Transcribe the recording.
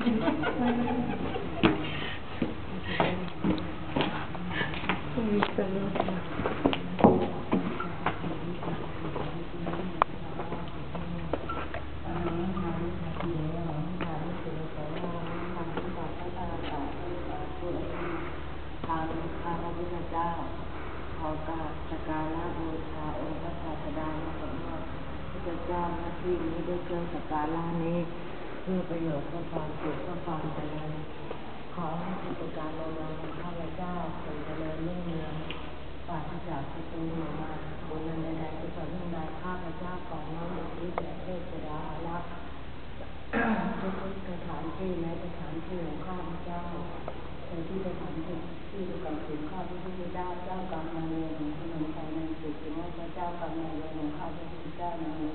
ขอกราบสักการะบูชาองค์พระศาสดาพระพุทธเจ้าณที่นี้ด้วยเครื่องสักการะนี้เพื่อประโยชน์เพื่อความสุขเพื่อความเจริญขอให้กิจการงานของข้าพเจ้าจงเจริญรุ่งเรืองปราศจากศัตรูมาบุญใดๆที่ต่อเนื่องใดข้าพเจ้าขอน้อมอุทิศแด่เทพดาอารักษ์ทุกสถานที่ในสถานที่ของข้าพเจ้าในที่สถานที่ที่ประกอบถึงข้าพระพุทธเจ้าเจ้ากรรมนายเวรของขนมไทยในสุขถึงว่าพระเจ้ากรรมนายเวรของข้าพระพุทธเจ้าใน